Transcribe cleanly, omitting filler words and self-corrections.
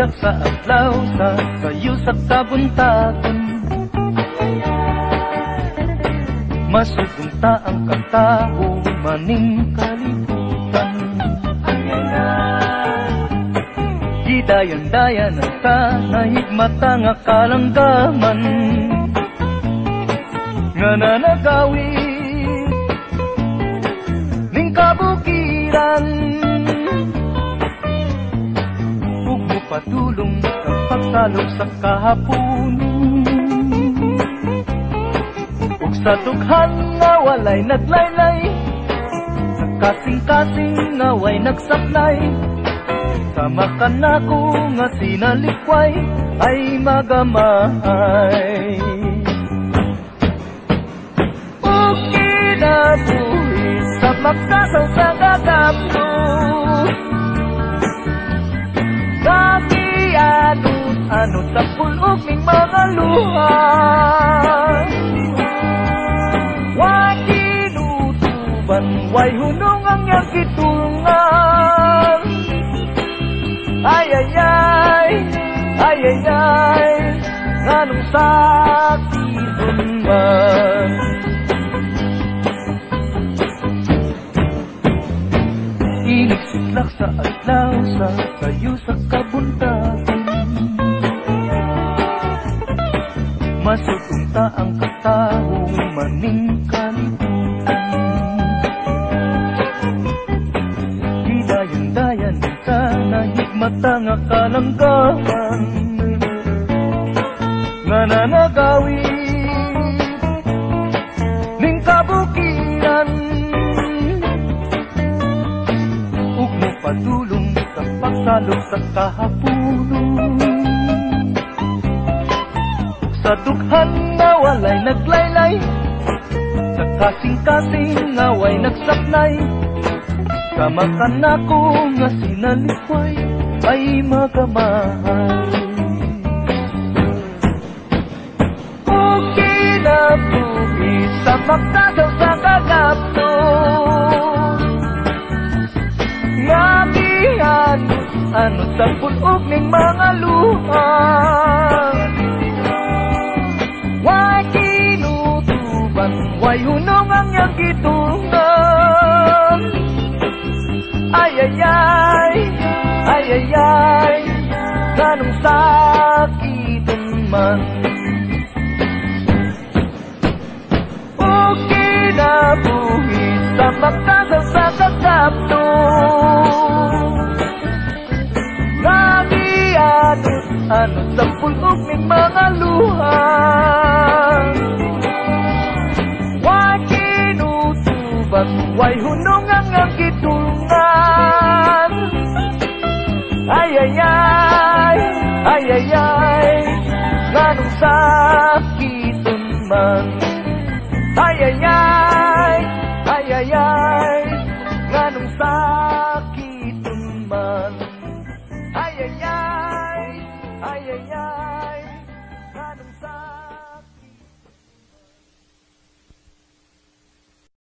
Iniksidlak sa adlaw sa sayo sa kabuntagon, masugunta ang katao maning kalibutan. Gidayan-dayan ang tanahigmata nga kalanggaman, nga nanagawid ning kabukiran. Ug mupadulong sa pagsalog sa kahapunon, ug sa dughan nga walay naglaylay, sa kasing-kasing nga way nagsaklay. Sama ka nako nga sinalikway ay magamay. Ug kinabuhi sa magkasaw sa gagapno, anot sa pulog ning mga luha. Way kinutuban, way hunong ang iyang kitungan. Ay ay ay, ay ay ay, nganong sakit man. Iniksidlak sa adlaw sa sayo sa kabuntagon, masugunta ang katao maning kalibutan. Hidayan-dayan ang tanahigmata nga kalanggaman, nga nanagawid ning kabukiran. Ug mupadulong sa pagsalog sa kahapunon, sa dughan nga walay naglaylay, sa kasing-kasing nga way nagsaknay. Sama ka nako nga sinalikway ay magamay. Ug kinabuhi sa magkasaw sa kagapno, nga gihanot sa pulog ning mga luha. Way kinutuban, way hunong ang iyang kitungan. Ay ay ay, ay ay ay, nganong sakitan man. Ug kinabuhi sa magkasaw sa kagapno, nga gihanot sa pulog ning mga luha. Way kinutuban, way hunong ang iyang kitungan. Ay ay ay, ay ay